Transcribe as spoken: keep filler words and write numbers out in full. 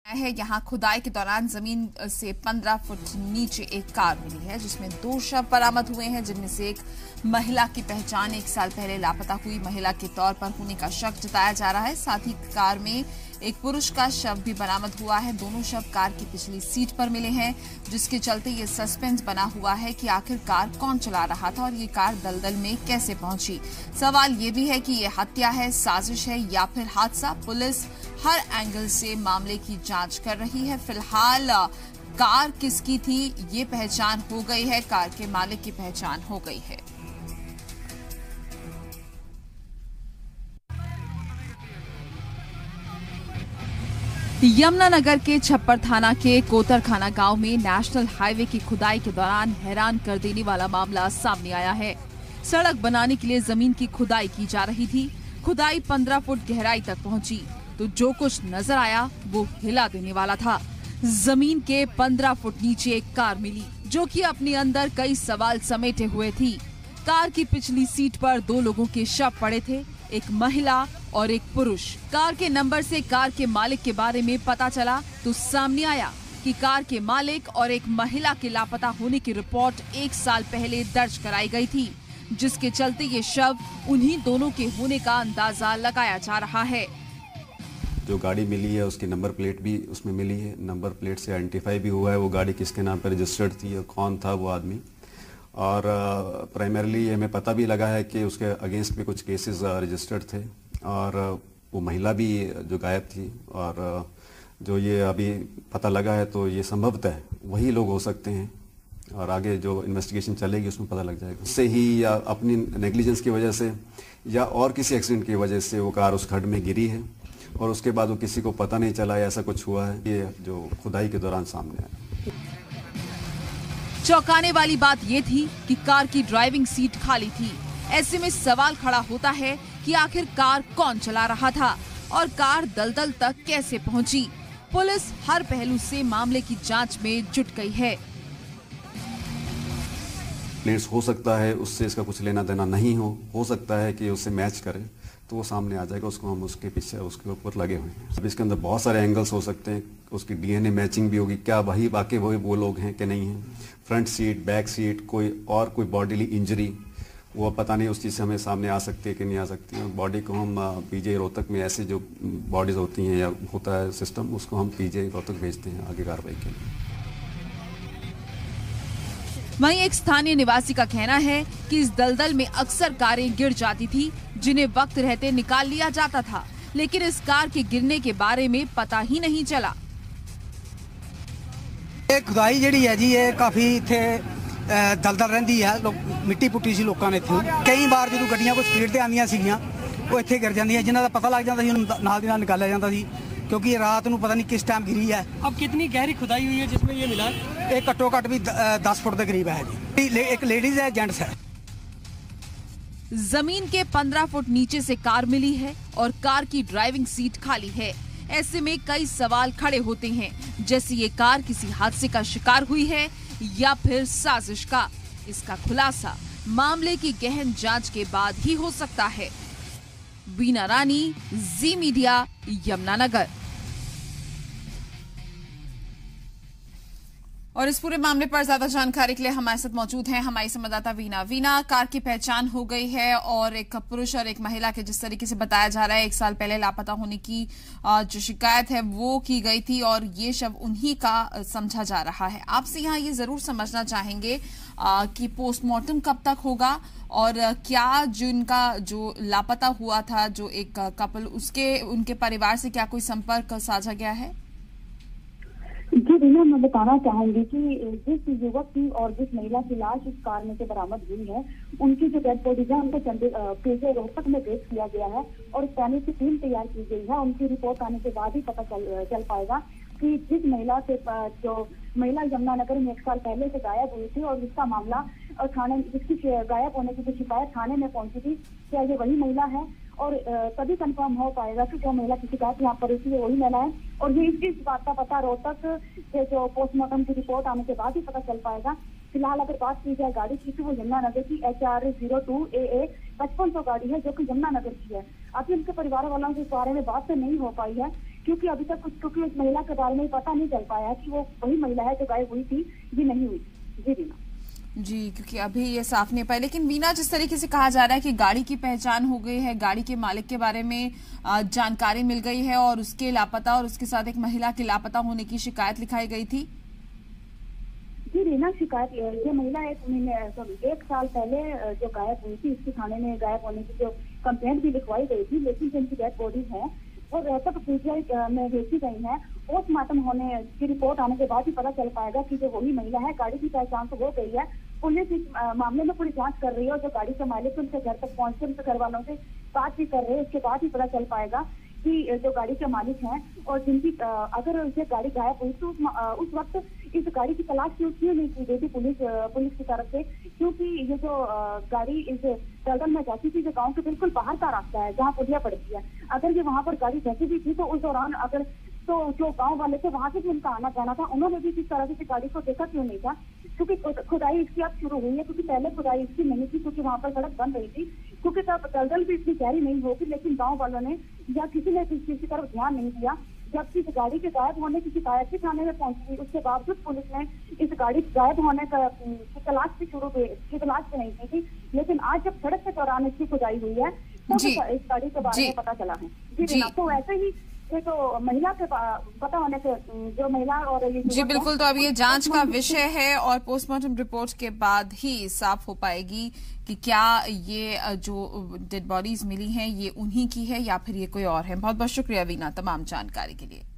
है यहाँ खुदाई के दौरान जमीन से पंद्रह फुट नीचे एक कार मिली है जिसमें दो शव बरामद हुए हैं, जिनमें से एक महिला की पहचान एक साल पहले लापता हुई महिला के तौर पर होने का शक जताया जा रहा है। साथ ही कार में एक पुरुष का शव भी बरामद हुआ है। दोनों शव कार की पिछली सीट पर मिले हैं, जिसके चलते ये सस्पेंस बना हुआ है कि आखिर कार कौन चला रहा था और ये कार दलदल में कैसे पहुंची। सवाल ये भी है कि ये हत्या है, साजिश है या फिर हादसा। पुलिस हर एंगल से मामले की जांच कर रही है। फिलहाल कार किसकी थी ये पहचान हो गई है, कार के मालिक की पहचान हो गई है। यमुनानगर के छप्पर थाना के कोतरखाना गांव में नेशनल हाईवे की खुदाई के दौरान हैरान कर देने वाला मामला सामने आया है। सड़क बनाने के लिए जमीन की खुदाई की जा रही थी। खुदाई पंद्रह फुट गहराई तक पहुंची तो जो कुछ नजर आया वो हिला देने वाला था। जमीन के पंद्रह फुट नीचे एक कार मिली जो कि अपने अंदर कई सवाल समेटे हुए थी। कार की पिछली सीट पर दो लोगों के शव पड़े थे, एक महिला और एक पुरुष। कार के नंबर से कार के मालिक के बारे में पता चला तो सामने आया कि कार के मालिक और एक महिला के लापता होने की रिपोर्ट एक साल पहले दर्ज कराई गई थी, जिसके चलते ये शव उन्हीं दोनों के होने का अंदाजा लगाया जा रहा है। जो गाड़ी मिली है उसकी नंबर प्लेट भी उसमें मिली है। नंबर प्लेट से आइडेंटिफाई भी हुआ है वो गाड़ी किसके नाम पर रजिस्टर्ड थी और कौन था वो आदमी। और प्राइमरीली हमें पता भी लगा है कि उसके अगेंस्ट भी कुछ केसेस रजिस्टर्ड थे और वो महिला भी जो गायब थी। और जो ये अभी पता लगा है तो ये संभवतः वही लोग हो सकते हैं और आगे जो इन्वेस्टिगेशन चलेगी उसमें पता लग जाएगा। उससे ही या अपनी नेग्लिजेंस की वजह से या और किसी एक्सीडेंट की वजह से वो कार उस खड्ड में गिरी है और उसके बाद वो किसी को पता नहीं चला ऐसा कुछ हुआ है। ये जो खुदाई के दौरान सामने आया। चौंकाने वाली बात ये थी कि कार की ड्राइविंग सीट खाली थी। ऐसे में सवाल खड़ा होता है कि आखिर कार कौन चला रहा था और कार दलदल तक कैसे पहुंची। पुलिस हर पहलू से मामले की जांच में जुट गई है। प्लेट्स हो सकता है उससे इसका कुछ लेना देना नहीं हो हो सकता है कि उससे मैच करे तो वो सामने आ जाएगा। उसको हम उसके पीछे उसके ऊपर लगे हुए हैं। अब इसके अंदर बहुत सारे एंगल्स हो सकते हैं। उसकी डीएनए मैचिंग भी होगी, क्या वही वाकई वही वो लोग हैं कि नहीं हैं। फ्रंट सीट, बैक सीट, कोई और कोई बॉडीली इंजरी वो पता नहीं उस चीज़ से हमें सामने आ सकती है कि नहीं आ सकती है। बॉडी को हम पीजे रोहतक में ऐसे जो बॉडीज होती हैं या होता है सिस्टम उसको हम पीजे रोहतक भेजते हैं आगे कार्रवाई के लिए। वहीं एक स्थानीय निवासी का कहना है कि इस दलदल में अक्सर कारें गिर जाती थी जिन्हें वक्त रहते निकाल लिया जाता था, लेकिन इस कार के गिरने के बारे में पता ही नहीं चला। ਇਹ ਖੁਦਾਈ ਜਿਹੜੀ ਹੈ ਜੀ ਇਹ ਕਾਫੀ ਇੱਥੇ ਦਲਦਲ ਰਹਿੰਦੀ ਹੈ। ਲੋਕ ਮਿੱਟੀ ਪੁੱਟੀ ਸੀ ਲੋਕਾਂ ਨੇ ਇੱਥੇ। ਕਈ ਵਾਰ ਜਦੋਂ ਗੱਡੀਆਂ ਕੋਈ ਸਪੀਡ ਤੇ ਆਉਂਦੀਆਂ ਸੀਗੀਆਂ ਉਹ ਇੱਥੇ ਗਿਰ ਜਾਂਦੀਆਂ, ਜਿਨ੍ਹਾਂ ਦਾ ਪਤਾ ਲੱਗ ਜਾਂਦਾ ਸੀ ਉਹਨੂੰ ਨਾਲ ਦੀ ਨਾਲ ਨਿਕਾਲਿਆ ਜਾਂਦਾ ਸੀ क्योंकि रात ਨੂੰ पता नहीं किस टाइम गिरी है। अब कितनी गहरी खुदाई हुई है जिसमें ये मिला? एक घट्टो घट्ट भी दस फुट के करीब है जी। एक लेडीज है, जेंट्स है। जमीन के पंद्रह फुट नीचे से कार मिली है और कार की ड्राइविंग सीट खाली है। ऐसे में कई सवाल खड़े होते हैं, जैसे ये कार किसी हादसे का शिकार हुई है या फिर साजिश का। इसका खुलासा मामले की गहन जांच के बाद ही हो सकता है। Bina Rani, Zee media, Yamunanagar. और इस पूरे मामले पर ज्यादा जानकारी के लिए हमारे साथ मौजूद हैं हमारी संवाददाता वीना। वीना, कार की पहचान हो गई है और एक पुरुष और एक महिला के जिस तरीके से बताया जा रहा है एक साल पहले लापता होने की जो शिकायत है वो की गई थी और ये शव उन्हीं का समझा जा रहा है। आपसे यहाँ ये जरूर समझना चाहेंगे कि पोस्टमार्टम कब तक होगा और क्या जिनका जो लापता हुआ था जो एक कपल उसके उनके परिवार से क्या कोई संपर्क साझा गया है? जी रीना, मैं बताना चाहूंगी कि जिस युवक की और जिस महिला की लाश इस कार में से बरामद हुई है उनकी जो डेड बॉडीज है उनको पीजे रोहतक में पेश किया गया है और स्कैनिंग की टीम तैयार की गई है। उनकी रिपोर्ट आने के बाद ही पता चल चल पाएगा कि जिस महिला से जो महिला यमुनानगर में एक साल पहले से गायब हुई थी और जिसका मामला थाने जिसकी गायब होने की जो शिकायत थाने में पहुंची थी, क्या ये वही महिला है? और तभी कंफर्म हो पाएगा कि जो महिला की शिकायत यहाँ पर हुई है वही महिला है। और ये इस बात का पता रोहतक से जो पोस्टमार्टम की रिपोर्ट आने के बाद ही पता चल पाएगा। फिलहाल अगर बात की जाए गाड़ी की तो वो यमुनानगर की H R zero two A A पचपन सौ गाड़ी है जो कि यमुनानगर की है। अभी उनके परिवार वालों के बारे में बात तो नहीं हो पाई है क्योंकि अभी तक कुछ क्योंकि उस महिला के बारे में पता नहीं चल पाया कि वो वही महिला है जो गायब हुई थी जी नहीं हुई। जी रीना जी, क्योंकि अभी ये साफ नहीं पाया। लेकिन वीना, जिस तरीके से कहा जा रहा है कि गाड़ी की पहचान हो गई है, गाड़ी के मालिक के बारे में जानकारी मिल गई है और उसके लापता और उसके साथ एक महिला के लापता होने की शिकायत लिखाई गई थी। जी रीना, शिकायत ये महिला एक महीने सॉरी एक साल पहले जो गायब हुई थी, इसके थाने में गायब होने की जो कंप्लेंट भी लिखवाई गई थी, लेकिन जिनकी डेड बॉडी है वो रोहतक पीजीआई में भेजी गई है। पोस्टमार्टम होने की रिपोर्ट आने के बाद ही पता चल पाएगा कि जो वही महिला है। गाड़ी की पहचान तो हो गई है, पुलिस इस मामले में पूरी जांच कर रही है और जो गाड़ी के मालिक उनके घर तक पहुंचे, उनके घर वालों से बात भी कर रहे हैं। उसके बाद ही पता चल पाएगा कि जो गाड़ी के मालिक हैं और जिनकी अगर ये गाड़ी गायब हुई तो उस वक्त इस गाड़ी की तलाश क्यों क्यों नहीं की गई थी पुलिस पुलिस की तरफ से, क्योंकि ये जो गाड़ी इस दलदल में जाती थी जो गांव के बिल्कुल बाहर का रास्ता है जहाँ पुलिया पड़ती है। अगर ये वहां पर गाड़ी फंसी भी थी तो उस दौरान अगर तो जो गांव वाले थे वहां से भी उनका आना जाना था, उन्होंने भी किस तरह से गाड़ी को देखा क्यों नहीं था, क्योंकि खुदाई इसकी अब शुरू हुई है। क्योंकि पहले खुदाई इसकी नहीं थी क्योंकि वहां पर सड़क बन रही थी, क्योंकि तब दलदल भी इतनी गहरी नहीं होगी, लेकिन गाँव वालों ने या किसी ने इस चीज की तरफ ध्यान नहीं दिया। जबकि इस गाड़ी के गायब होने की शिकायत भी थाने में पहुंची, उसके बावजूद पुलिस ने इस गाड़ी गायब होने का की तलाश भी शुरू की तलाश भी नहीं की थी। लेकिन आज जब सड़क के दौरान इसकी खुदाई हुई है तब इस गाड़ी के बारे में पता चला है। जी तो वैसे ही तो महिला के पता होने के जो महिला और ये जी बिल्कुल, तो अब ये जांच का विषय है और पोस्टमार्टम रिपोर्ट के बाद ही साफ हो पाएगी कि क्या ये जो डेड बॉडीज मिली हैं ये उन्हीं की है या फिर ये कोई और है। बहुत बहुत शुक्रिया वीना तमाम जानकारी के लिए।